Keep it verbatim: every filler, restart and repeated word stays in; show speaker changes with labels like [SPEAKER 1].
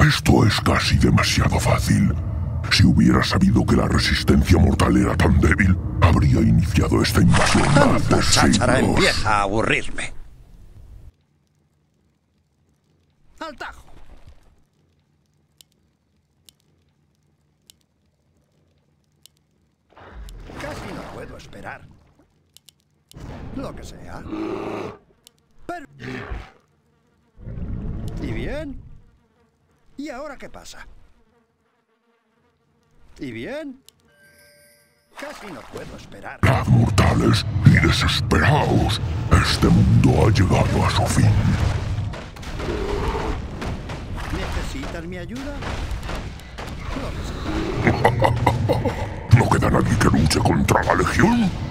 [SPEAKER 1] Esto es casi demasiado fácil. Si hubiera sabido que la resistencia mortal era tan débil, habría iniciado esta invasión
[SPEAKER 2] Tanta
[SPEAKER 1] hace
[SPEAKER 2] cháchara
[SPEAKER 1] siglos.
[SPEAKER 2] empieza a aburrirme. ¡Al tajo! Casi no puedo esperar. Lo que sea. Pero... ¿Y bien? ¿Y ahora qué pasa? ¿Y bien? Casi no puedo esperar.
[SPEAKER 1] ¡Las mortales y desesperados! Este mundo ha llegado a su fin.
[SPEAKER 2] ¿Necesitas mi ayuda? Lo que sea.
[SPEAKER 1] ¿No queda nadie que luche contra la Legión?